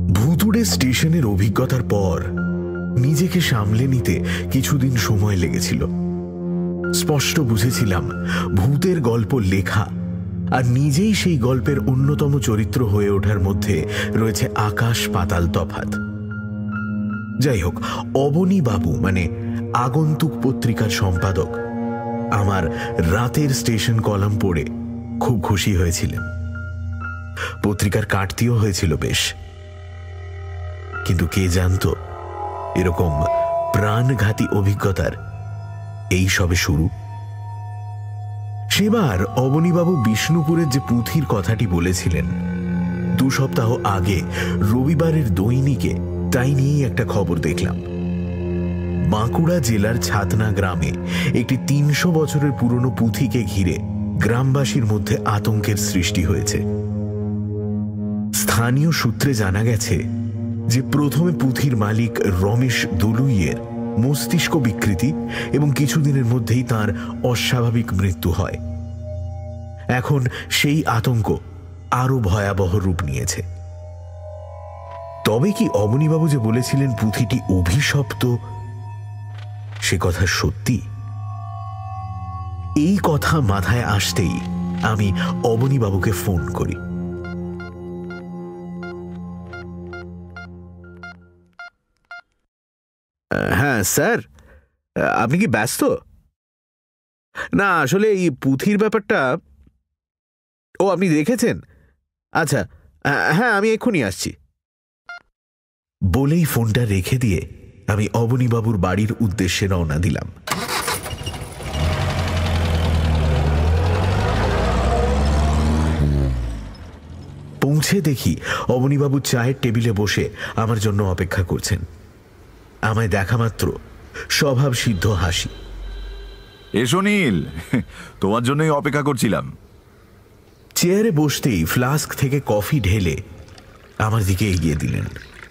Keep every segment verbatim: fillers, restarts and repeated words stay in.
ভুতুড়ে স্টেশনের অভিজ্ঞতার পর নিজেকে সামলে নিতে কিছুদিন সময় লেগেছিল। স্পষ্ট বুঝেছিলাম ভূতের গল্প লেখা আর নিজেই সেই গল্পের অন্যতম চরিত্র হয়ে ওঠার মধ্যে রয়েছে আকাশ পাতাল তফাৎ। যাই হোক, অবনী বাবু মানে আগন্তুক পত্রিকার সম্পাদক আমার রাতের স্টেশন কলাম পড়ে খুব খুশি হয়েছিলেন। পত্রিকার কাটতিও হয়েছিল বেশ, কিন্তু কে জানতো এরকম প্রাণঘাতী অভিজ্ঞতার এই সবে শুরু। সেবার অবনীবাবু বিষ্ণুপুরের যে পুঁথির কথাটি বলেছিলেন, দু সপ্তাহ আগে রবিবারের দৈনিকে তাই নিয়েই একটা খবর দেখলাম। বাঁকুড়া জেলার ছাতনা গ্রামে একটি তিনশো বছরের পুরনো পুঁথিকে ঘিরে গ্রামবাসীর মধ্যে আতঙ্কের সৃষ্টি হয়েছে। স্থানীয় সূত্রে জানা গেছে যে প্রথমে পুঁথির মালিক রমেশ দলুইয়ের মস্তিষ্ক বিকৃতি এবং কিছুদিনের মধ্যেই তার অস্বাভাবিক মৃত্যু হয়। এখন সেই আতঙ্ক আরো ভয়াবহ রূপ নিয়েছে। তবে কি অবনীবাবু যে বলেছিলেন পুঁথিটি অভিশপ্ত, সে কথা সত্যি? এই কথা মাথায় আসতেই আমি অবনীবাবুকে ফোন করি। হ্যাঁ স্যার, আপনি কি ব্যস্ত? না, আসলে এই পুঁথির ব্যাপারটা। ও, আপনি দেখেছেন? আচ্ছা, হ্যাঁ, আমি এক্ষুনি আসছি। বলেই ফোনটা রেখে দিয়ে আমি অবনীবাবুর বাড়ির উদ্দেশ্যে রওনা দিলাম। পৌঁছে দেখি অবনীবাবু চায়ের টেবিলে বসে আমার জন্য অপেক্ষা করছেন। আমায় দেখা মাত্র স্বভাব সিদ্ধ হাসি। এসো নীল, তোমার জন্যই অপেক্ষা করছিলাম। চেয়ারে বসতেই ফ্লাস্ক থেকে কফি ঢেলে আমার দিকে এগিয়ে দিলেন।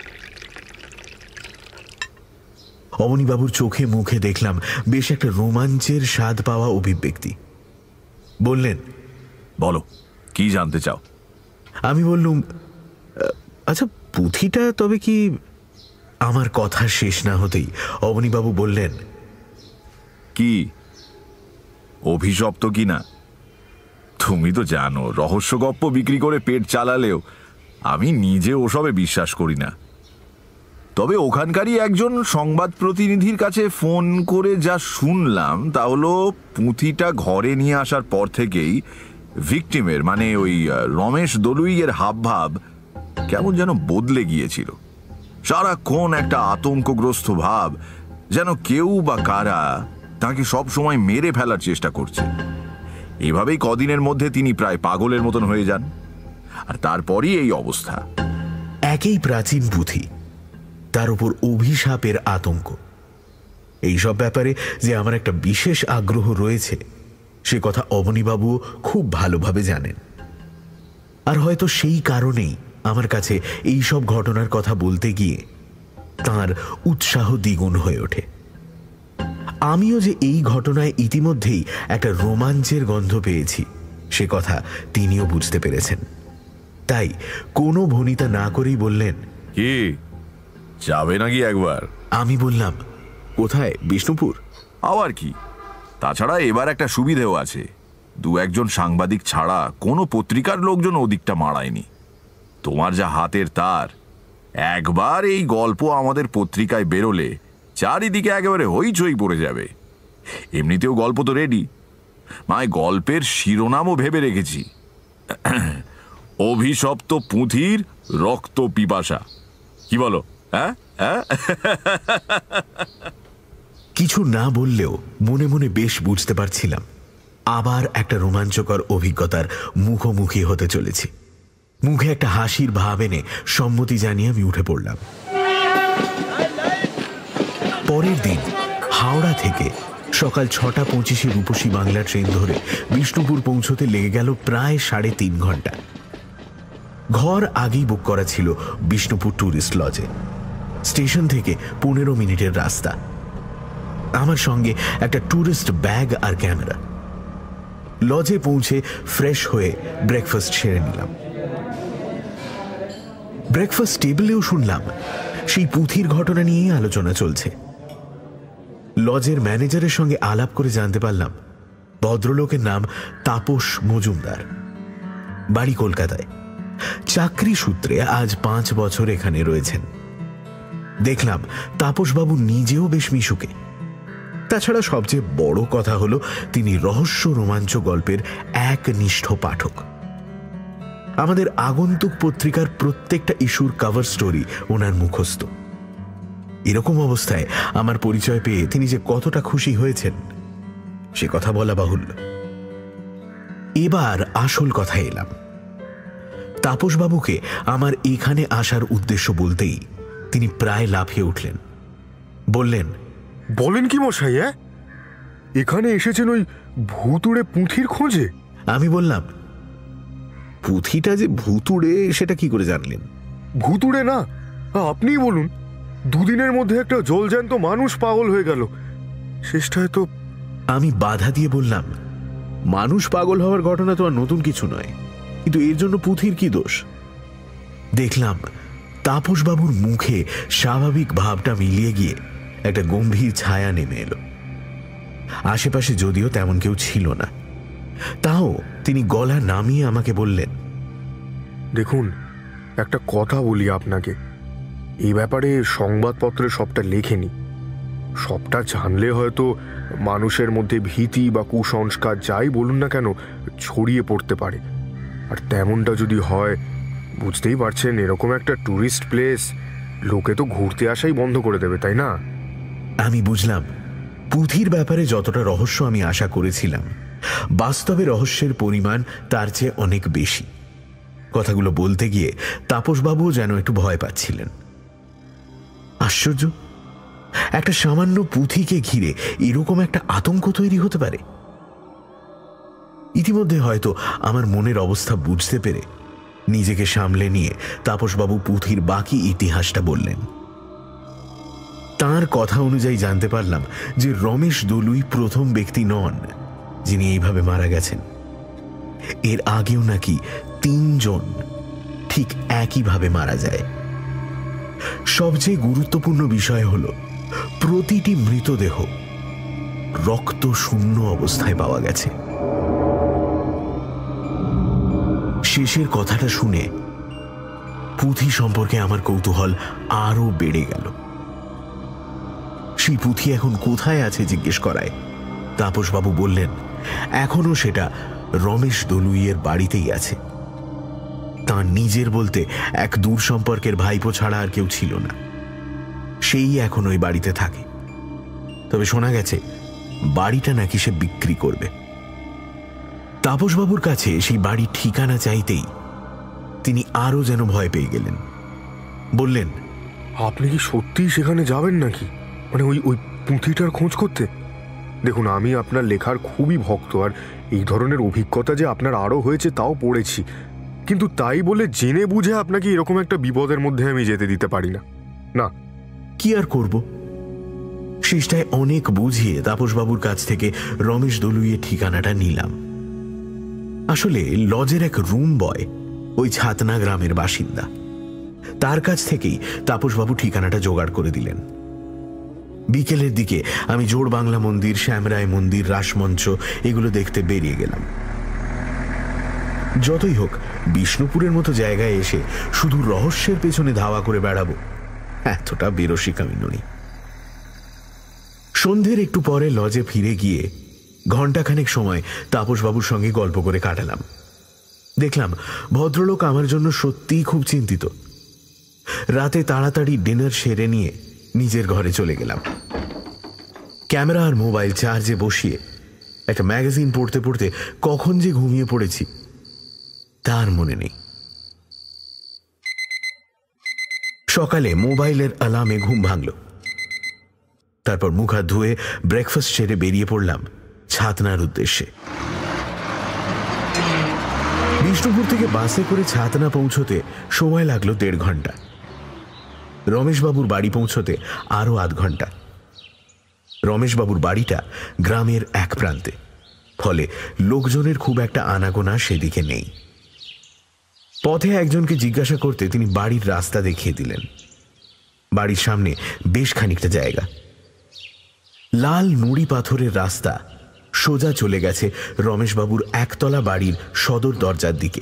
অবনীবাবুর চোখে মুখে দেখলাম বেশ একটা রোমাঞ্চের স্বাদ পাওয়া অভিব্যক্তি। বললেন, বলো, কি জানতে চাও? আমি বললুম, আচ্ছা পুঁথিটা তবে কি? আমার কথা শেষ না হতেই অবনীবাবু বললেন, কি অভিশপ্ত কি না? তুমি তো জানো রহস্য গপ্প বিক্রি করে পেট চালালেও আমি নিজে ওসবে বিশ্বাস করি না। তবে ওখানকারই একজন সংবাদ প্রতিনিধির কাছে ফোন করে যা শুনলাম তা হলো পুঁথিটা ঘরে নিয়ে আসার পর থেকেই ভিকটিমের মানে ওই রমেশ দলুইয়ের হাবভাব কেমন যেন বদলে গিয়েছিল। সারাক্ষণ একটা আতঙ্কগ্রস্ত ভাব, যেন কেউ বা কারা তাকে সব সময় মেরে ফেলার চেষ্টা করছে। এভাবেই কদিনের মধ্যে তিনি প্রায় পাগলের মতন হয়ে যান, আর তারপরই এই অবস্থা। একই প্রাচীন পুঁথি, তার উপর অভিশাপের আতঙ্ক। এইসব ব্যাপারে যে আমার একটা বিশেষ আগ্রহ রয়েছে সে কথা অবনীবাবু খুব ভালোভাবে জানেন। আর হয়তো সেই কারণেই আমার কাছে এই সব ঘটনার কথা বলতে গিয়ে তার উৎসাহ দ্বিগুণ হয়ে ওঠে। আমিও যে এই ঘটনায় ইতিমধ্যেই একটা রোমাঞ্চের গন্ধ পেয়েছি সে কথা তিনিও বুঝতে পেরেছেন। তাই কোনো ভনিতা না করেই বললেন, কি যাবে নাকি একবার? আমি বললাম, কোথায়? বিষ্ণুপুর? আবার কি, তাছাড়া এবার একটা সুবিধেও আছে, দু একজন সাংবাদিক ছাড়া কোনো পত্রিকার লোকজন ওদিকটা মারায়নি। তোমার যা হাতের তার, একবার এই গল্প আমাদের পত্রিকায় বেরোলে চারিদিকে একেবারে হইচই পড়ে যাবে। এমনিতেও গল্প তো রেডি, মায় গল্পের শিরোনামও ভেবে রেখেছি, অভিশপ্ত পুঁথির রক্ত পিপাসা। কি বলো? হ্যাঁ হ্যাঁ কিছু না বললেও মনে মনে বেশ বুঝতে পারছিলাম আবার একটা রোমাঞ্চকর অভিজ্ঞতার মুখোমুখি হতে চলেছি। মুখে একটা হাসির ভাব এনে সম্মতি জানিয়ে আমি উঠে পড়লাম। পরের দিন হাওড়া থেকে সকাল ছটা পঁচিশে রূপসী বাংলা ট্রেন ধরে বিষ্ণুপুর পৌঁছতে লেগে গেল প্রায় সাড়ে তিন ঘন্টা। ঘর আগেই বুক করা ছিল বিষ্ণুপুর ট্যুরিস্ট লজে। স্টেশন থেকে পনেরো মিনিটের রাস্তা। আমার সঙ্গে একটা ট্যুরিস্ট ব্যাগ আর ক্যামেরা। লজে পৌঁছে ফ্রেশ হয়ে ব্রেকফাস্ট সেরে নিলাম। ব্রেকফাস্ট টেবিলেও শুনলাম সেই পুঁথির ঘটনা নিয়েই আলোচনা চলছে। লজের ম্যানেজারের সঙ্গে আলাপ করে জানতে পারলাম ভদ্রলোকের নাম তাপস মজুমদার, বাড়ি কলকাতায়, চাকরি সূত্রে আজ পাঁচ বছর এখানে রয়েছেন। দেখলাম তাপসবাবু নিজেও বেশ মিশুকে। তাছাড়া সবচেয়ে বড় কথা হলো তিনি রহস্য রোমাঞ্চ গল্পের একনিষ্ঠ পাঠক। আমাদের আগন্তুক পত্রিকার প্রত্যেকটা ইস্যুর কভার স্টোরি ওনার মুখস্থ। এরকম অবস্থায় আমার পরিচয় পেয়ে তিনি যে কতটা খুশি হয়েছেন সে কথা বলা বাহুল্য। এবার আসল কথা এলাম। তাপসবাবুকে আমার এখানে আসার উদ্দেশ্য বলতেই তিনি প্রায় লাফিয়ে উঠলেন। বললেন, বলেন কি মশাই, হ্যাঁ এখানে এসেছেন ওই ভুতুড়ে পুঁথির খোঁজে? আমি বললাম, পুঁথিটা যে ভুতুড়ে সেটা কি করে জানলেন? ভুতুড়ে না, আপনিই বলুন। দুদিনের মধ্যে একটা জলজ্যান্ত মানুষ পাগল হয়ে গেল, শেষটায় তো। আমি বাধা দিয়ে বললাম, মানুষ পাগল হওয়ার ঘটনা তো আর নতুন কিছু নয়, কিন্তু এর জন্য পুঁথির কি দোষ? দেখলাম তাপসবাবুর মুখে স্বাভাবিক ভাবটা মিলিয়ে গিয়ে একটা গম্ভীর ছায়া নেমে এলো। আশেপাশে যদিও তেমন কেউ ছিল না, তাও তিনি গলা নামিয়ে আমাকে বললেন, দেখুন একটা কথা বলি আপনাকে, এই ব্যাপারে সংবাদপত্রে সবটা লেখেনি। সবটা জানলে হয়তো মানুষের মধ্যে ভীতি বা কুসংস্কার যাই বলুন না কেন ছড়িয়ে পড়তে পারে। আর তেমনটা যদি হয়, বুঝতেই পারছেন এরকম একটা ট্যুরিস্ট প্লেস লোকে তো ঘুরতে আসাই বন্ধ করে দেবে, তাই না? আমি বুঝলাম পুঁথির ব্যাপারে যতটা রহস্য আমি আশা করেছিলাম, বাস্তবে রহস্যের পরিমাণ তার চেয়ে অনেক বেশি। কথাগুলো বলতে গিয়ে তাপসবাবুও যেন একটু ভয় পাচ্ছিলেন। আশ্চর্য, একটা সামান্য পুঁথিকে ঘিরে এরকম একটা আতঙ্ক তৈরি হতে পারে। ইতিমধ্যে হয়তো আমার মনের অবস্থা বুঝতে পেরে নিজেকে সামলে নিয়ে তাপসবাবু পুঁথির বাকি ইতিহাসটা বললেন। তাঁর কথা অনুযায়ী জানতে পারলাম যে রমেশ দলুই প্রথম ব্যক্তি নন যিনি এইভাবে মারা গেছেন। এর আগেও নাকি তিনজন ঠিক একইভাবে মারা যায়। সবচেয়ে গুরুত্বপূর্ণ বিষয় হল প্রতিটি মৃতদেহ রক্ত শূন্য অবস্থায় পাওয়া গেছে। শেষের কথাটা শুনে পুঁথি সম্পর্কে আমার কৌতূহল আরো বেড়ে গেল। সেই পুঁথি এখন কোথায় আছে জিজ্ঞেস করায় তাপসবাবু বললেন, এখনো সেটা রমেশ দলুইয়ের বাড়িতেই আছে। তাঁর নিজের বলতে এক দূর সম্পর্কের ভাইপো ছাড়া আর কেউ ছিল না, সেই এখন ওই বাড়িতে থাকে। তবে শোনা গেছে বাড়িটা নাকি সে বিক্রি করবে। তাপসবাবুর কাছে সেই বাড়ির ঠিকানা চাইতেই তিনি আরো যেন ভয় পেয়ে গেলেন। বললেন, আপনি কি সত্যিই সেখানে যাবেন নাকি, মানে ওই ওই পুঁথিটার খোঁজ করতে? দেখুন আমি আপনার লেখার খুবই ভক্ত, আর এই ধরনের অভিজ্ঞতা যে আপনার আরও হয়েছে তাও পড়েছি, কিন্তু তাই বলে জেনে বুঝে আপনাকে এরকম একটা বিপদের মধ্যে আমি যেতে দিতে পারি না। না, কি আর করব? শেষটায় অনেক বুঝিয়ে তাপসবাবুর কাছ থেকে রমেশ দলুইয়ের ঠিকানাটা নিলাম। আসলে লজের এক রুম বয় ওই ছাতনা গ্রামের বাসিন্দা। তার কাছ থেকেই তাপসবাবু ঠিকানাটা জোগাড় করে দিলেন। বিকেলের দিকে আমি জোড় বাংলা মন্দির, শ্যামরায় মন্দির, রাসমঞ্চ এগুলো দেখতে বেরিয়ে গেলাম। যতই হোক বিষ্ণুপুরের মতো জায়গায় এসে শুধু রহস্যের পেছনে ধাওয়া করে বেড়াবো এতটা বেরসিক আমি নই। সন্ধ্যের একটু পরে লজে ফিরে গিয়ে ঘণ্টাখানেক সময় তাপসবাবুর সঙ্গে গল্প করে কাটালাম। দেখলাম ভদ্রলোক আমার জন্য সত্যিই খুব চিন্তিত। রাতে তাড়াতাড়ি ডিনার সেরে নিয়ে নিজের ঘরে চলে গেলাম। ক্যামেরা আর মোবাইল চার্জে বসিয়ে একটা ম্যাগাজিন পড়তে পড়তে কখন যে ঘুমিয়ে পড়েছি তার মনে নেই। সকালে মোবাইলের অ্যালার্মে ঘুম ভাঙল। তারপর মুখ হাত ধুয়ে ব্রেকফাস্ট সেরে বেরিয়ে পড়লাম ছাতনার উদ্দেশ্যে। বিষ্ণুপুর থেকে বাসে করে ছাতনা পৌঁছতে সময় লাগলো দেড় ঘন্টা। রমেশবাবুর বাড়ি পৌঁছতে আরো আধ ঘন্টা। রমেশবাবুর বাড়িটা গ্রামের এক প্রান্তে, ফলে লোকজনের খুব একটা আনাগোনা সেদিকে নেই। পথে একজনকে জিজ্ঞাসা করতে তিনি বাড়ির রাস্তা দেখিয়ে দিলেন। বাড়ির সামনে বেশ খানিকটা জায়গা, লাল নুড়ি পাথরের রাস্তা সোজা চলে গেছে রমেশবাবুর একতলা বাড়ির সদর দরজার দিকে।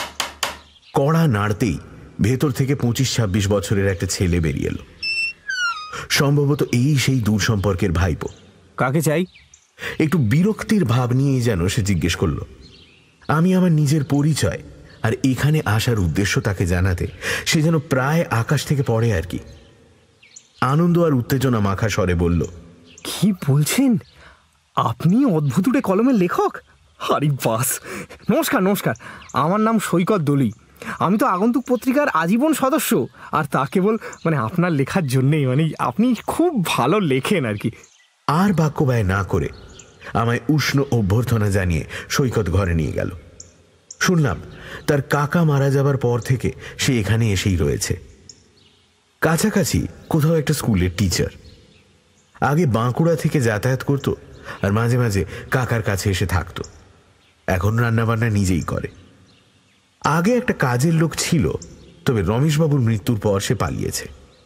কড়া নাড়তেই ভেতর থেকে পঁচিশ ছাব্বিশ বছরের একটা ছেলে বেরিয়ে এলো। সম্ভবত এই সেই দূর সম্পর্কের ভাইপো। কাকে চাই? একটু বিরক্তির ভাব নিয়েই যেন সে জিজ্ঞেস করলো। আমি আমার নিজের পরিচয় আর এখানে আসার উদ্দেশ্য তাকে জানাতে সে যেন প্রায় আকাশ থেকে পড়ে আর কি। আনন্দ আর উত্তেজনা মাখা স্বরে বলল, কি বলছেন? আপনি অদ্ভুতুড়ে কলমের লেখক? আরে বাস! নমস্কার নমস্কার, আমার নাম সৈকত দলি। আমি তো আগন্তুক পত্রিকার আজীবন সদস্য, আর তা কেবল মানে আপনার লেখার জন্যেই। মানে আপনি খুব ভালো লেখেন আর কি। আর বাক্য ব্যয় না করে আমায় উষ্ণ অভ্যর্থনা জানিয়ে সৈকত ঘরে নিয়ে গেল। শুনলাম তার কাকা মারা যাবার পর থেকে সে এখানে এসেই রয়েছে। কাছাকাছি কোথাও একটা স্কুলের টিচার। আগে বাঁকুড়া থেকে যাতায়াত করত আর মাঝে মাঝে কাকার কাছে এসে থাকত। এখন রান্নাবান্না নিজেই করে। আগে একটা কাজের লোক ছিল, তবে রমেশবাবুর মৃত্যুর পর সে পালিয়েছে।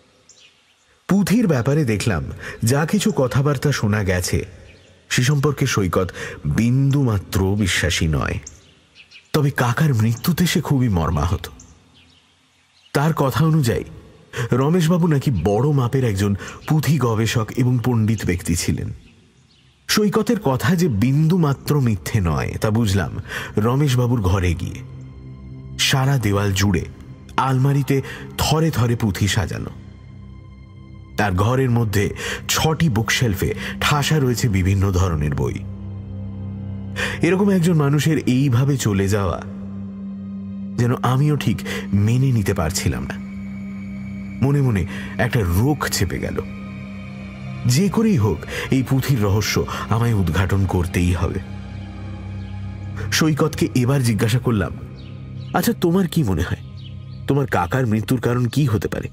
পুঁথির ব্যাপারে দেখলাম যা কিছু কথাবার্তা শোনা গেছে সে সম্পর্কে সৈকত বিন্দুমাত্র বিশ্বাসী নয়। তবে কাকার মৃত্যুতে সে খুবই মর্মাহত। তার কথা অনুযায়ী রমেশবাবু নাকি বড় মাপের একজন পুঁথি গবেষক এবং পণ্ডিত ব্যক্তি ছিলেন। সৈকতের কথা যে বিন্দুমাত্র মিথ্যে নয় তা বুঝলাম রমেশবাবুর ঘরে গিয়ে। সারা দেওয়াল জুড়ে আলমারিতে থরে থরে পুঁথি সাজানো। তার ঘরের মধ্যে ছটি বুকশেলফে ঠাসা রয়েছে বিভিন্ন ধরনের বই। এরকম একজন মানুষের এইভাবে চলে যাওয়া যেন আমিও ঠিক মেনে নিতে পারছিলাম না। মনে মনে একটা রোগ চেপে গেল। যে করেই হোক এই পুঁথির রহস্য আমায় উদ্ঘাটন করতেই হবে। সৈকতকে এবার জিজ্ঞাসা করলাম, আচ্ছা তোমার কি মনে হয় তোমার কাকার মৃত্যুর কারণ কি হতে পারে?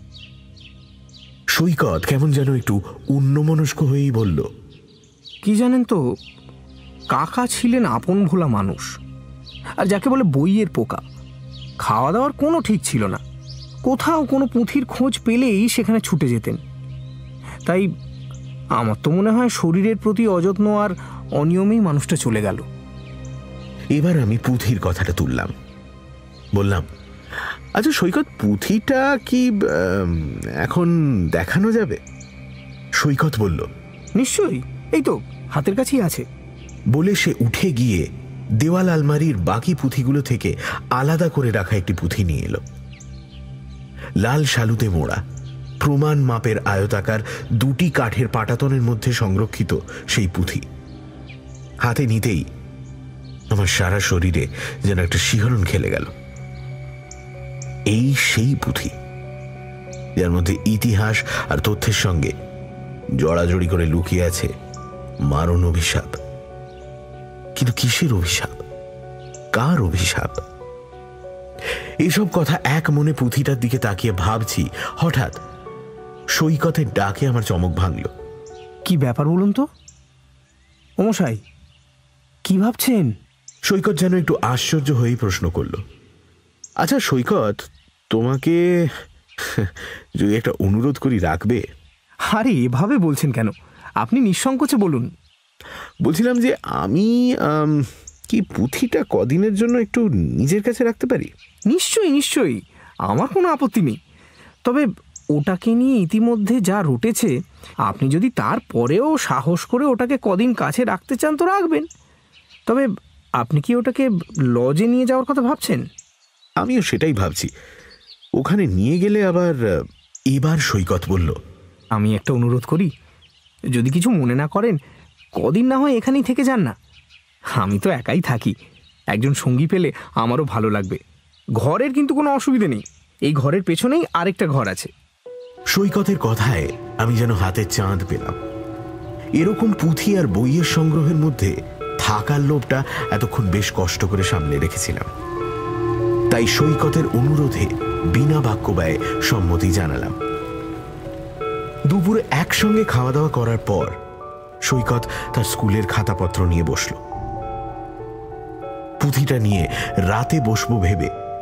সৈকত কেমন যেন একটু অন্যমনস্ক হয়েই বলল, কি জানেন তো, কাকা ছিলেন আপন ভোলা মানুষ, আর যাকে বলে বইয়ের পোকা। খাওয়া দাওয়ার কোনো ঠিক ছিল না। কোথাও কোনো পুঁথির খোঁজ পেলেই সেখানে ছুটে যেতেন। তাই আমার তো মনে হয় শরীরের প্রতি অযত্ন আর অনিয়মেই মানুষটা চলে গেল। এবার আমি পুঁথির কথাটা তুললাম। বললাম, আচ্ছা সৈকত, পুঁথিটা কি এখন দেখানো যাবে? সৈকত বলল, নিশ্চয়ই, এই তো হাতের কাছেই আছে। বলে সে উঠে গিয়ে দেওয়াল আলমারির বাকি পুঁথিগুলো থেকে আলাদা করে রাখা একটি পুঁথি নিয়ে এলো। লাল শালুতে মোড়া, প্রমাণ মাপের আয়তাকার দুটি কাঠের পাটাতনের মধ্যে সংরক্ষিত সেই পুঁথি হাতে নিতেই আমার সারা শরীরে যেন একটা শিহরণ খেলে গেল। এই সেই পুঁথি যার মধ্যে ইতিহাস আর তথ্যের সঙ্গে জড়াজড়ি করে লুকিয়ে আছে মারণ অভিশাপ। কিন্তু কিসের অভিশাপ? কার অভিশাপ? এসব কথা এক মনে পুঁথিটার দিকে তাকিয়ে ভাবছি, হঠাৎ সৈকতের ডাকে আমার চমক ভাঙল। কি ব্যাপার বলুন তো? ও মশাই, কি ভাবছেন? সৈকত যেন একটু আশ্চর্য হয়েই প্রশ্ন করল, আচ্ছা সৈকত, তোমাকে যদি একটা অনুরোধ করি রাখবে? আরে এভাবে বলছেন কেন? আপনি নিঃসংকোচে বলুন। বলছিলাম যে আমি কি পুঁথিটা কদিনের জন্য একটু নিজের কাছে রাখতে পারি? নিশ্চয়ই নিশ্চয়ই, আমার কোনো আপত্তি নেই। তবে ওটাকে নিয়ে ইতিমধ্যে যা রটেছে, আপনি যদি তারপরেও সাহস করে ওটাকে কদিন কাছে রাখতে চান তো রাখবেন। তবে আপনি কি ওটাকে লজে নিয়ে যাওয়ার কথা ভাবছেন? আমিও সেটাই ভাবছি। ওখানে নিয়ে গেলে আবার। এবার সৈকত বলল, আমি একটা অনুরোধ করি, যদি কিছু মনে না করেন, কদিন না হয় এখানেই থেকে যান না। আমি তো একাই থাকি, একজন সঙ্গী পেলে আমারও ভালো লাগবে। ঘরের কিন্তু কোনো অসুবিধে নেই, এই ঘরের পেছনেই আরেকটা ঘর আছে। সৈকতের কথায় আমি যেন হাতে চাঁদ পেলাম। এরকম পুঁথি আর বইয়ের সংগ্রহের মধ্যে থাকার লোভটা এতক্ষণ বেশ কষ্ট করে সামলে রেখেছিলাম। তাই সৈকতের অনুরোধে বিনা বাক্য ব্যয়ে সম্মতি জানালাম। দুপুরে একসঙ্গে খাওয়া দাওয়া করার পর সৈকত তার স্কুলের খাতাপত্র নিয়ে বসল। পুঁথিটা নিয়ে রাতে বসবো ভেবে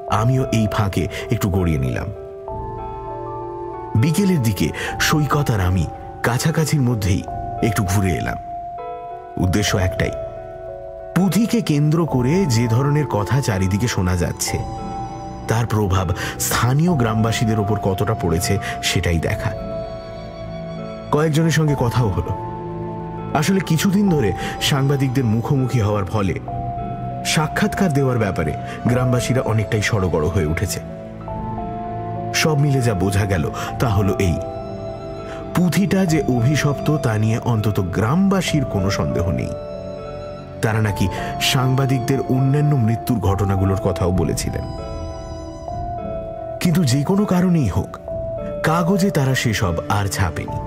আমিও এই ফাঁকে একটু গড়িয়ে নিলাম। বিকেলের দিকে সৈকত আর আমি কাছাকাছির মধ্যেই একটু ঘুরে এলাম। উদ্দেশ্য একটাই, পুঁথিকে কেন্দ্র করে যে ধরনের কথা চারিদিকে শোনা যাচ্ছে তার প্রভাব স্থানীয় গ্রামবাসীদের ওপর কতটা পড়েছে সেটাই দেখা। কয়েকজনের সঙ্গে কথাও হলো। আসলে কিছুদিন ধরে সাংবাদিকদের মুখোমুখি হওয়ার ফলে সাক্ষাৎকার দেওয়ার ব্যাপারে গ্রামবাসীরা অনেকটাই সড়গড় হয়ে উঠেছে। সব মিলে যা বোঝা গেল তা হলো এই, পুঁথিটা যে অভিশপ্ত তা নিয়ে অন্তত গ্রামবাসীর কোনো সন্দেহ নেই। তারা নাকি সাংবাদিকদের অন্যান্য মৃত্যুর ঘটনাগুলোর কথাও বলেছিলেন। কিন্তু যে কোনো কারণেই হোক, কাগজে তারা সেসব আর ছাপেনি।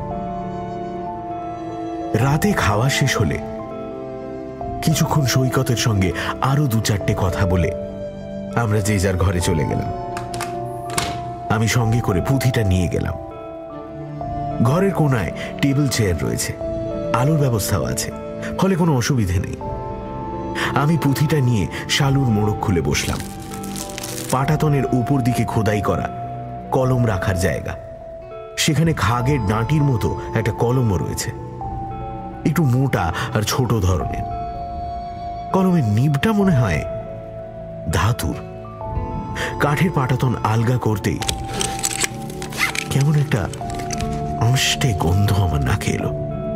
রাতে খাওয়া শেষ হলে কিছুক্ষণ সৈকতের সঙ্গে আরো দু চারটে কথা বলে আমরা যে যার ঘরে চলে গেলাম। আমি সঙ্গে করে পুঁথিটা নিয়ে গেলাম। ঘরের কোনায় টেবিল চেয়ার রয়েছে, আলোর ব্যবস্থাও আছে, ফলে কোনো অসুবিধে নেই। আমি পুঁথিটা নিয়ে শালুর মোড়ক খুলে বসলাম। পাটাতনের উপর দিকে খোদাই করা কলম রাখার জায়গা, সেখানে খাগের ডাঁটির মতো একটা কলমও রয়েছে, একটু মোটা আর ছোট ধরনের। কলমের নিবটা মনে হয় ধাতুর। কাঠের পাটাতন আলগা করতেই কেমন একটা আঁশটে গন্ধ আমার নাকে এলো।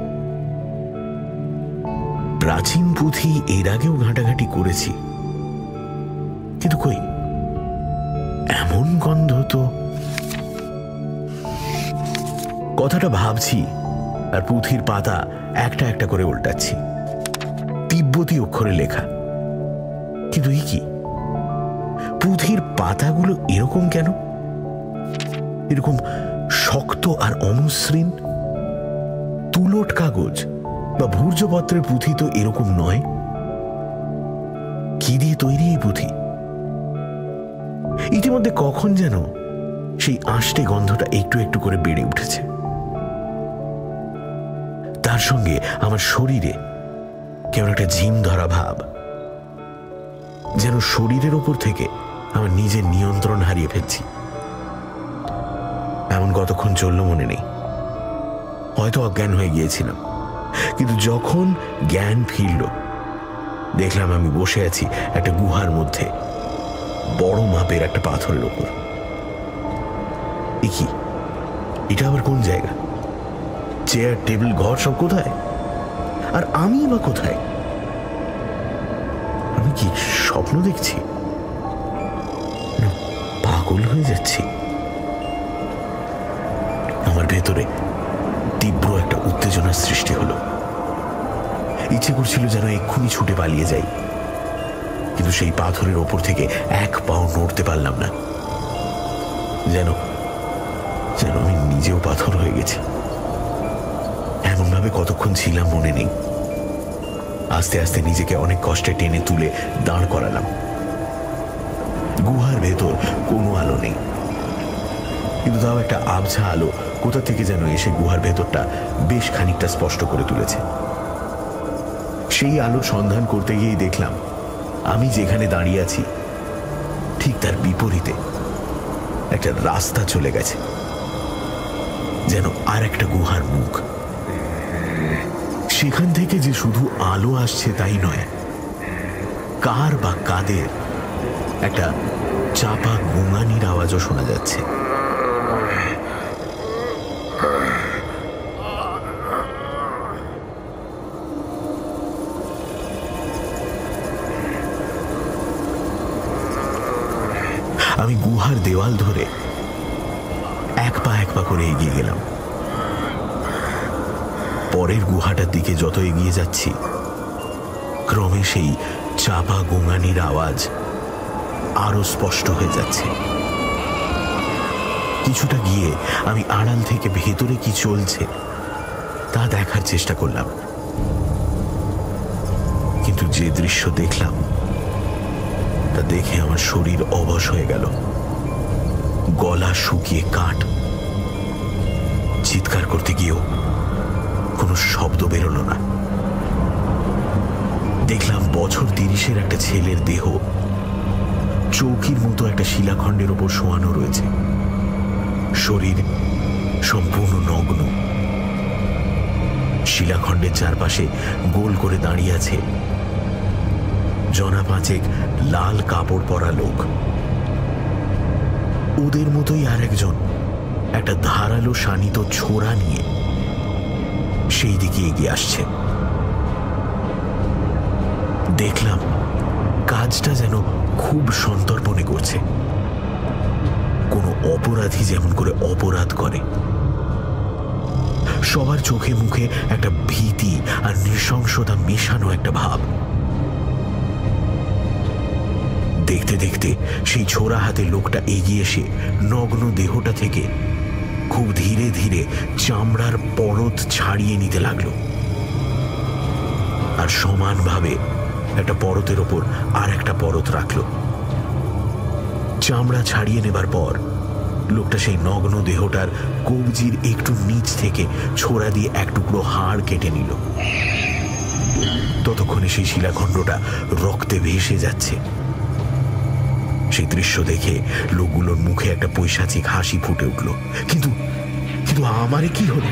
প্রাচীন পুঁথি এর আগেও ঘাঁটাঘাঁটি করেছি, কিন্তু কই এমন গন্ধ তো। কথাটা ভাবছি আর পুঁথির পাতা একটা একটা করে উল্টাচ্ছি। তিব্বতী অক্ষরে লেখা, কিন্তু এই কি, পুঁথির পাতাগুলো এরকম কেন? এরকম শক্ত আর অমসৃণ। তুলট কাগজ বা ভূর্জপত্রের পুঁথি তো এরকম নয়। কি দিয়ে তৈরি এই পুঁথি? ইতিমধ্যে কখন যেন সেই আঁশটে গন্ধটা একটু একটু করে বেড়ে উঠেছে। তার সঙ্গে আমার শরীরে কেমন একটা ঝিম ধরা ভাব, যেন শরীরের ওপর থেকে আমার নিজের নিয়ন্ত্রণ হারিয়ে ফেলছি। এমন কতক্ষণ চলল মনে নেই, হয়তো অজ্ঞান হয়ে গিয়েছিলাম। কিন্তু যখন জ্ঞান ফিরল, দেখলাম আমি বসে আছি একটা গুহার মধ্যে, বড় মাপের একটা পাথরের ওপর। কি, এটা আবার কোন জায়গা? চেয়ার, টেবিল, ঘর সব কোথায়? আর আমি বা কোথায়? আমি কি স্বপ্ন দেখছি? পাগল হয়ে যাচ্ছি? আমার ভেতরে তীব্র একটা উত্তেজনার সৃষ্টি হলো। ইচ্ছে করছিল যেন এক্ষুনি ছুটে পালিয়ে যাই, কিন্তু সেই পাথরের ওপর থেকে এক পাও নড়তে পারলাম না। যেন যেন আমি নিজেও পাথর হয়ে গেছি। এমনভাবে কতক্ষণ ছিলাম মনে নেই। আস্তে আস্তে নিজেকে অনেক কষ্টে টেনে তুলে দাঁড় করালাম। গুহার ভেতর কোনো আলো নেই, কিন্তু তাও একটা আবছা আলো কোথা থেকে যেন এসে গুহার ভেতরটা বেশ খানিকটা স্পষ্ট করে তুলেছে। সেই আলোর সন্ধান করতে গিয়েই দেখলাম আমি যেখানে দাঁড়িয়ে আছি ঠিক তার বিপরীতে একটা রাস্তা চলে গেছে, যেন আর একটা গুহার মুখ। সেখান থেকে যে শুধু আলো আসছে তাই নয়, কার বা কাদের একটা চাপা গোঙানির আওয়াজও শোনা যাচ্ছে। আমি গুহার দেওয়াল ধরে এক পা এক পা করে এগিয়ে গেলাম। পরের গুহাটার দিকে যত এগিয়ে যাচ্ছি, ক্রমে সেই চাপা গোঙানির আওয়াজ আরো স্পষ্ট হয়ে যাচ্ছে। কিছুটা গিয়ে আমি আড়াল থেকে ভেতরে কি চলছে তা দেখার চেষ্টা করলাম, কিন্তু যে দৃশ্য দেখলাম তা দেখে আমার শরীর অবশ হয়ে গেল। গলা শুকিয়ে কাঠ। চিৎকার করতে গিয়েও কোনো শব্দ বেরোলো না। দেখলাম বছর তিরিশের একটা ছেলের দেহ চৌকির মতো একটা শিলাখণ্ডের ওপর শোয়ানো রয়েছে, শরীর সম্পূর্ণ নগ্ন। শিলাখণ্ডের চারপাশে গোল করে দাঁড়িয়ে আছে জনা পাঁচেক লাল কাপড় পরা লোক। ওদের মতোই আর একজন একটা ধারালো শানিত ছোরা নিয়ে সেই দিকে এগিয়ে আসছে। দেখলাম কাজটা যেন খুব সন্তর্পণে করছে, কোনো অপরাধী যেমন করে অপরাধ করে। সবার চোখে মুখে একটা ভীতি আর নৃশংসতা মেশানো একটা ভাব। দেখতে দেখতে সেই ছোড়া হাতে লোকটা এগিয়ে এসে নগ্ন দেহটা থেকে খুব ধীরে ধীরে চামড়ার পরত ছাড়িয়ে নিতে লাগলো, আর সমানভাবে একটা পরতের ওপর আর একটা পরত রাখল। চামড়া ছাড়িয়ে নেবার পর লোকটা সেই নগ্ন দেহটার কবজির একটু নিচ থেকে ছোড়া দিয়ে এক টুকরো হাড় কেটে নিল। ততক্ষণে সেই শিলাখণ্ডটা রক্তে ভেসে যাচ্ছে। সেই দৃশ্য দেখে লোকগুলোর মুখে একটা পৈশাচিক হাসি ফুটে উঠল। কিন্তু কিন্তু আমারে কি হলো?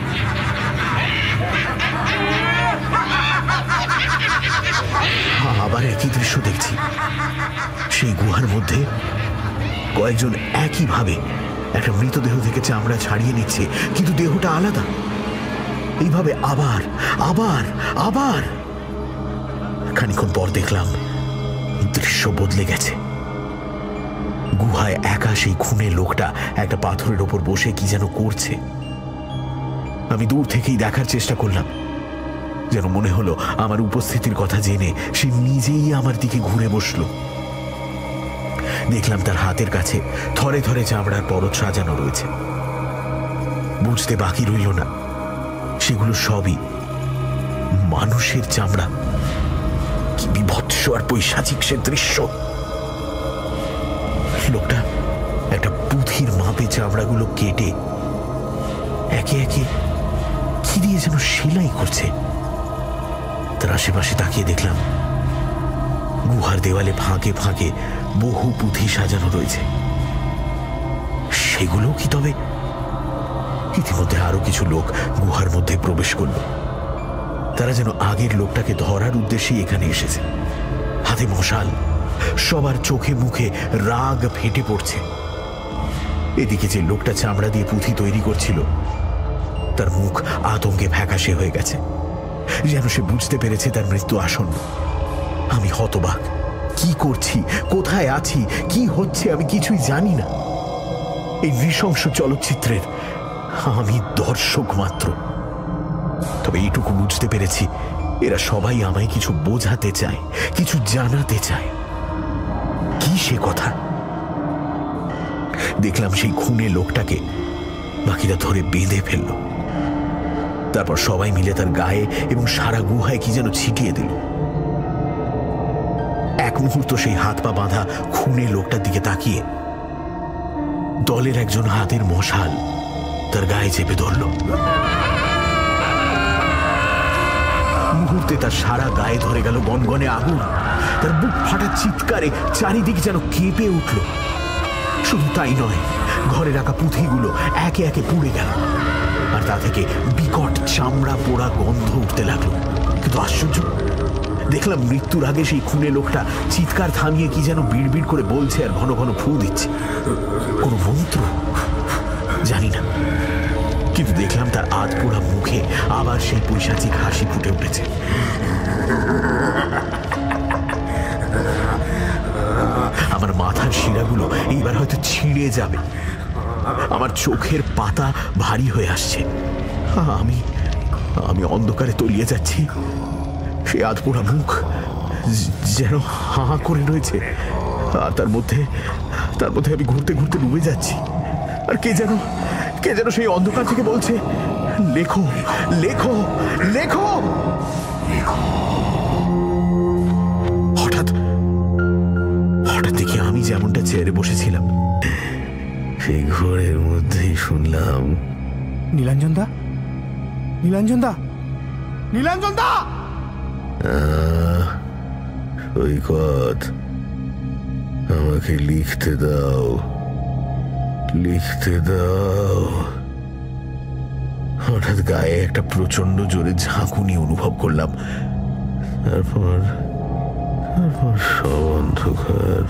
আবার একই দৃশ্য দেখছি। সেই গুহার মধ্যে কয়েকজন একইভাবে একটা মৃতদেহ থেকে চামড়া ছাড়িয়ে নিচ্ছে, কিন্তু দেহটা আলাদা। এইভাবে আবার আবার আবার খানিকক্ষণ পর দেখলাম দৃশ্য বদলে গেছে। গুহায় একা সেই খুনে লোকটা একটা পাথরের ওপর বসে কি যেন করছে। আমি দূর থেকেই দেখার চেষ্টা করলাম, যেন মনে হলো আমার উপস্থিতির কথা জেনে সে নিজেই আমার দিকে ঘুরে বসলো। দেখলাম তার হাতের কাছে থরে থরে চামড়ার পরত সাজানো রয়েছে। বুঝতে বাকি রইল না সেগুলো সবই মানুষের চামড়া। কি বিভৎস আর পৈশাচিক সে দৃশ্য! লোকটা একটা পুঁথির মাপে চামড়াগুলো কেটে একে একে কি দিয়ে যেন সেলাই করছে। তার আশেপাশে তাকিয়ে দেখলাম গুহার দেওয়ালে ফাঁকে ফাঁকে বহু পুঁথি সাজানো রয়েছে। সেগুলো কি তবে? ইতিমধ্যে আরো কিছু লোক গুহার মধ্যে প্রবেশ করল। তারা যেন আগের লোকটাকে ধরার উদ্দেশ্যে এখানে এসেছে। হাতে মশাল, সবার চোখে মুখে রাগ ফেটে পড়ছে। এদিকে যে লোকটা চামড়া দিয়ে পুঁথি তৈরি করছিল তার মুখ আতঙ্কে ফ্যাকাশে হয়ে গেছে, যেন সে বুঝতে পেরেছে তার মৃত্যু আসন্ন। আমি হতবাক। কি করছি, কোথায় আছি, কি হচ্ছে আমি কিছুই জানি না। এই নৃশংস চলচ্চিত্রের আমি দর্শক মাত্র। তবে এইটুকু বুঝতে পেরেছি, এরা সবাই আমায় কিছু বোঝাতে চায়, কিছু জানাতে চায়। কি সে কথা? দেখলাম সেই খুনে লোকটাকে বাকিরা ধরে বেঁধে ফেলল। তারপর সবাই মিলে তার গায়ে এবং সারা গুহায় কি যেন ছিটিয়ে দিল। এক মুহূর্ত সেই হাত পা বাঁধা খুনে লোকটার দিকে তাকিয়ে দলের একজন হাতের মশাল তার গায়ে চেপে ধরল। মুহূর্তে তার সারা গায়ে ধরে গেল গনগনে আগুন। তার বুক ফাটা চিৎকারে চারিদিক যেন কেঁপে উঠল। শুধু তাই নয়, ঘরে রাখা পুঁথিগুলো একে একে পুড়ে গেল, আর তা থেকে বিকট চামড়া পোড়া গন্ধ উঠতে লাগলো। কিন্তু আশ্চর্য, দেখলাম মৃত্যুর আগে সেই খুনে লোকটা চিৎকার থামিয়ে কি যেন বিড়বিড় করে বলছে আর ঘন ঘন ফু দিচ্ছে। কোনো মন্ত্র জানি না, কিন্তু দেখলাম তার আধ পোড়া মুখে আবার সেই পৈশাচিক হাসি ফুটে উঠেছে। আমার মাথার শিরাগুলো এইবার হয়তো ছিঁড়ে যাবে। আমার চোখের পাতা ভারী হয়ে আসছে। আমি আমি অন্ধকারে তলিয়ে যাচ্ছি। সে আধপোড়া মুখ যেন হাঁ করে রয়েছে, আর তার মধ্যে তার মধ্যে আমি ঘুরতে ঘুরতে ডুবে যাচ্ছি। আর কে যেন কে যেন সেই অন্ধকার থেকে বলছে, লেখো লেখো লেখো। হঠাৎ হঠাৎ দেখি আমি যেমনটা চেয়ারে বসেছিলাম সেই ঘরের মধ্যেই শুনলাম, নীলাঞ্জন দা, নীলাঞ্জন দা, নীলাঞ্জন দা। সৈকত, আমাকে লিখতে দাও, লিখতে দাও। হঠাৎ গায়ে একটা প্রচন্ড জোরে ঝাঁকুনি অনুভব করলাম। তারপর তারপর সব অন্ধকার।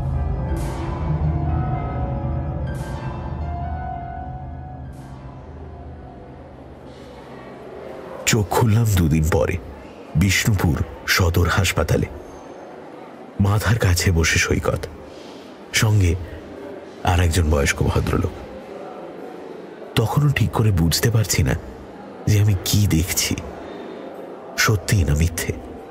চোখ খুললাম দুদিন পরে বিষ্ণুপুর সদর হাসপাতালে। মাথার কাছে বসে সৈকত, সঙ্গে আর একজন বয়স্ক ভদ্রলোক। তখনও ঠিক করে বুঝতে পারছি না যে আমি কি দেখছি, সত্যি না মিথ্যে।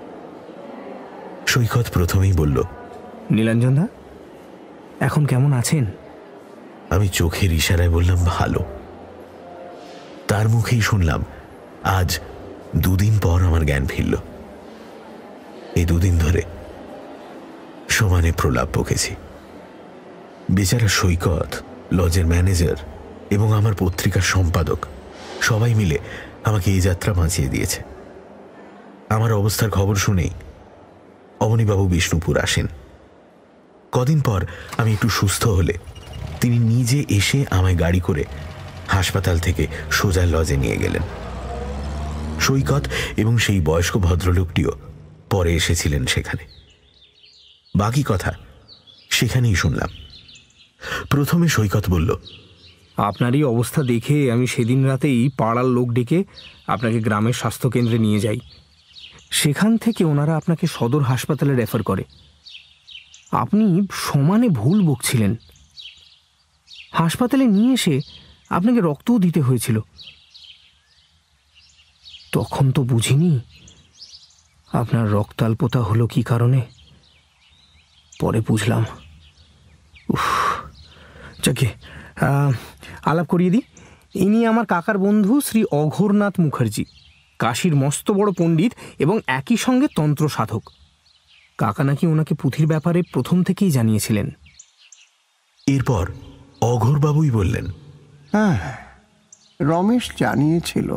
সৈকত প্রথমেই বলল, নীলাঞ্জন দা, এখন কেমন আছেন? আমি চোখের ইশারায় বললাম, ভালো। তার মুখেই শুনলাম আজ দুদিন পর আমার জ্ঞান ফিরল। এই দুদিন ধরে সমানে প্রলাপ বকেছি। বেচারা সৈকত, লজের ম্যানেজার এবং আমার পত্রিকার সম্পাদক সবাই মিলে আমাকে এই যাত্রা বাঁচিয়ে দিয়েছে। আমার অবস্থার খবর শুনেই অবনীবাবু বিষ্ণুপুর আসেন। কদিন পর আমি একটু সুস্থ হলে তিনি নিজে এসে আমায় গাড়ি করে হাসপাতাল থেকে সোজা লজে নিয়ে গেলেন। সৈকত এবং সেই বয়স্ক ভদ্রলোকটিও পরে এসেছিলেন সেখানে। বাকি কথা সেখানেই শুনলাম। প্রথমে সৈকত বলল, আপনারই অবস্থা দেখে আমি সেদিন রাতেই পাড়ার লোক ডেকে আপনাকে গ্রামের স্বাস্থ্যকেন্দ্রে নিয়ে যাই। সেখান থেকে ওনারা আপনাকে সদর হাসপাতালে রেফার করে। আপনি সমানে ভুল বকছিলেন। হাসপাতালে নিয়ে এসে আপনাকে রক্তও দিতে হয়েছিল। তখন তো বুঝিনি আপনার রক্তাল্পতা হলো কি কারণে। পরে বুঝলাম। উফ, যাকে আলাপ করিয়ে দিই, ইনি আমার কাকার বন্ধু শ্রী অঘোরনাথ মুখার্জি, কাশীর মস্ত বড় পণ্ডিত এবং একই সঙ্গে তন্ত্র সাধক। কাকা নাকি ওনাকে পুঁথির ব্যাপারে প্রথম থেকেই জানিয়েছিলেন। এরপর অঘোরবাবুই বললেন, হ্যাঁ, রমেশ জানিয়েছিল।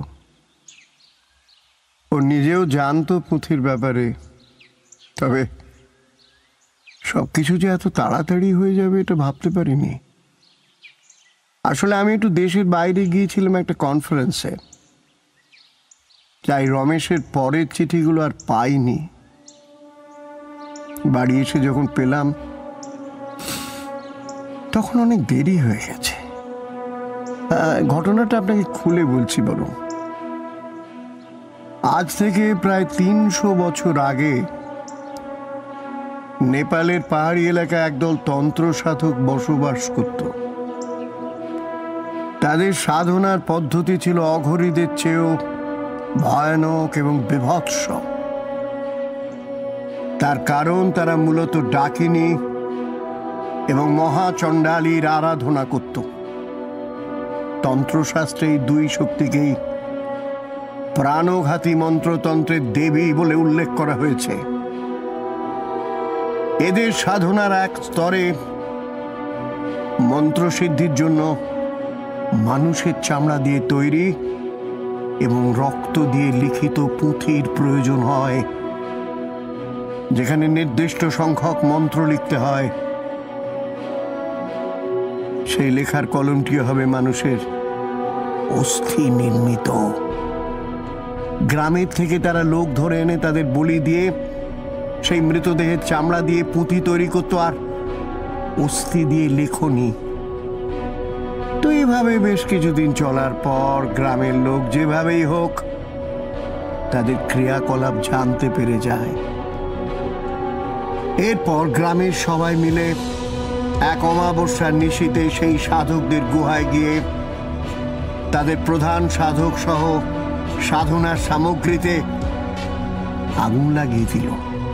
ও নিজেও জানতো পুঁথির ব্যাপারে, তবে সবকিছু যে এত তাড়াতাড়ি হয়ে যাবে এটা ভাবতে পারিনি। আসলে আমি একটু দেশের বাইরে গিয়েছিলাম একটা কনফারেন্সে, তাই রমেশের পরের চিঠিগুলো আর পাইনি। বাড়ি এসে যখন পেলাম তখন অনেক দেরি হয়ে গেছে। ঘটনাটা আপনাকে খুলে বলছি বলুন। আজ থেকে প্রায় তিনশো বছর আগে নেপালের পাহাড়ি এলাকায় একদল তন্ত্র সাধক বসবাস করত। তাদের সাধনার পদ্ধতি ছিল অঘরীদের চেয়েও ভয়ানক এবং বিভৎস। তার কারণ তারা মূলত ডাকিনী এবং মহাচণ্ডালীর আরাধনা করত। তন্ত্রশাস্ত্রে এই দুই শক্তিকেই প্রাণঘাতী মন্ত্রতন্ত্রের দেবী বলে উল্লেখ করা হয়েছে। এদের সাধনার এক স্তরে মন্ত্রসিদ্ধির জন্য মানুষের চামড়া দিয়ে তৈরি এবং রক্ত দিয়ে লিখিত পুঁথির প্রয়োজন হয়, যেখানে নির্দিষ্ট সংখ্যক মন্ত্র লিখতে হয়। সেই লেখার কলমটি হবে মানুষের অস্থি নির্মিত। গ্রামের থেকে তারা লোক ধরে এনে তাদের বলি দিয়ে সেই মৃতদেহের চামড়া দিয়ে পুঁথি তৈরি করত আর অস্থি দিয়ে লেখনি। তো এইভাবে বেশ কিছুদিন চলার পর গ্রামের লোক যেভাবেই হোক তাদের ক্রিয়াকলাপ জানতে পেরে যায়। এরপর গ্রামের সবাই মিলে এক অমাবস্যার নিশীথে সেই সাধকদের গুহায় গিয়ে তাদের প্রধান সাধক সহ সাধনার সামগ্রীতে আগুন লাগিয়ে দিল।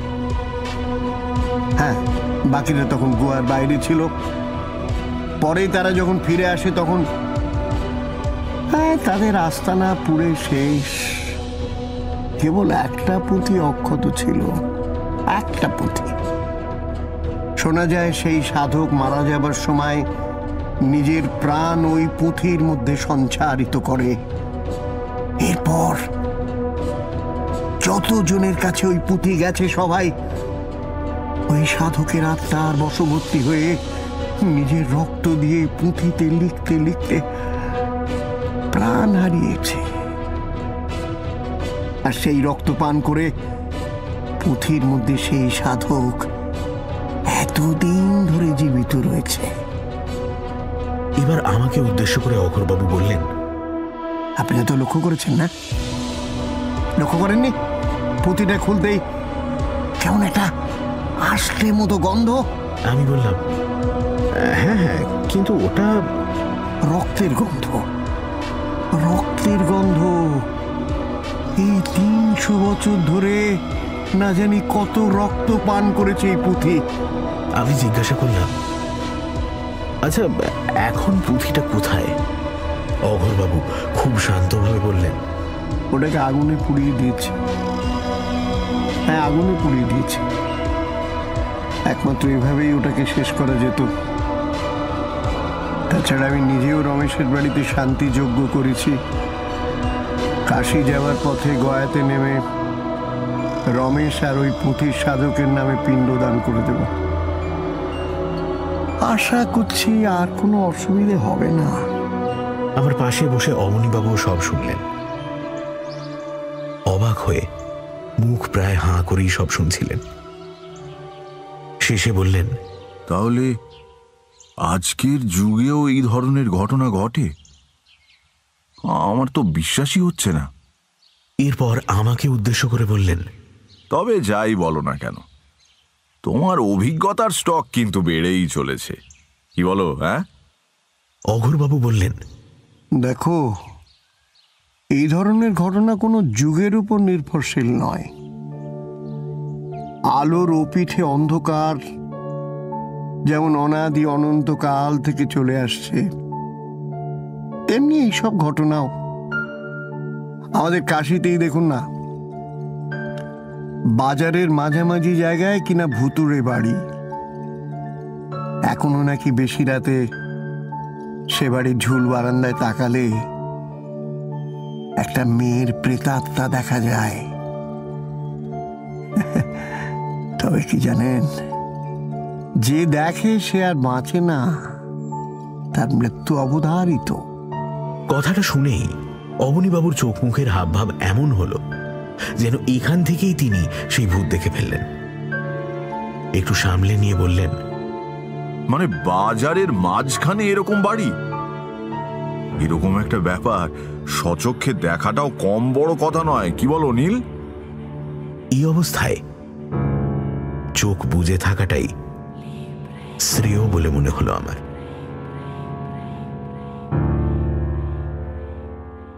হ্যাঁ, বাকিরা তখন গুহার বাইরে ছিল। পরে তারা যখন ফিরে আসে তখন হ্যাঁ তাদের আস্তানা পুড়ে শেষ। কেবল একটা পুঁথি অক্ষত ছিল, একটা পুঁথি। শোনা যায় সেই সাধক মারা যাবার সময় নিজের প্রাণ ওই পুঁথির মধ্যে সঞ্চারিত করে। এরপর যতজনের কাছে ওই পুঁথি গেছে সবাই ওই সাধকের আত্মার বশবর্তী হয়ে নিজের রক্ত দিয়ে পুঁথিতে লিখতে লিখতে প্রাণ হারিয়েছে। আর সেই রক্ত পান করে পুঁথির মধ্যে সেই সাধক এতদিন ধরে জীবিত রয়েছে। এবার আমাকে উদ্দেশ্য করে অঘোরবাবু বললেন, আপনি তো লক্ষ্য করেছেন না? লক্ষ্য করেননি পুঁথিটা খুলতেই কেমন একটা আষ্টে মতো গন্ধ? আমি বললাম, হ্যাঁ হ্যাঁ, কিন্তু ওটা রক্তের গন্ধ, রক্তের গন্ধ। এই তিনশো বছর ধরে না জানি কত রক্ত পান করেছে এই পুঁথি। আমি জিজ্ঞাসা করলাম, আচ্ছা এখন পুঁথিটা কোথায়? অঘোরবাবু খুব শান্তভাবে বললেন, ওটাকে আগুনে পুড়িয়ে দিয়েছে। হ্যাঁ, আগুনে পুড়িয়ে দিয়েছে। একমাত্র এভাবেই ওটাকে শেষ করা যেত। তাছাড়া আমি নিজেও রমেশের বাড়িতে শান্তি যজ্ঞ করেছি। কাশি যাওয়ার পথে গয়াতে নেমে রমেশ আর ওই পুঁথির সাধকের নামে পিণ্ডদান করে দেব। আশা করছি আর কোনো অসুবিধে হবে না। আমার পাশে বসে অমনিবাবু সব শুনলেন। অবাক হয়ে মুখ প্রায় হাঁ করেই সব শুনছিলেন। শেষে বললেন, তাহলে আজকের যুগেও এই ধরনের ঘটনা ঘটে? আমার তো বিশ্বাসই হচ্ছে না। এরপর আমাকে উদ্দেশ্য করে বললেন, তবে যাই বলো না কেন, তোমার অভিজ্ঞতার স্টক কিন্তু বেড়েই চলেছে, কি বলো? হ্যাঁ, অঘোরবাবু বললেন, দেখো, এই ধরনের ঘটনা কোনো যুগের উপর নির্ভরশীল নয়। আলোর ওপিঠে অন্ধকার যেমন অনাদি অনন্তকাল থেকে চলে আসছে, তেমনি এইসব ঘটনাও। আমাদের কাশিতেই দেখুন না, বাজারের মাঝামাঝি জায়গায় কিনা ভুতুড়ে বাড়ি। এখনো নাকি বেশি রাতে সে বাড়ির ঝুল বারান্দায় তাকালে একটা মেয়ের প্রেতাত্মা দেখা যায়। তবে কি জানেন, যে দেখে সে আর বাঁচে না, তার মৃত্যু অবধারিত। কথাটা শুনেই অবনীবাবুর চোখ মুখের হাবভাব এমন হলো যেন এখান থেকেই তিনি সেই ভূত দেখে ফেললেন। একটু সামলে নিয়ে বললেন, মানে বাজারের মাঝখানে এরকম বাড়ি? এরকম একটা ব্যাপার সচক্ষে দেখাটাও কম বড় কথা নয়, কি বলো নীল? এই অবস্থায় চোখ বুজে থাকাটাই শ্রেয় বলে মনে হলো আমার।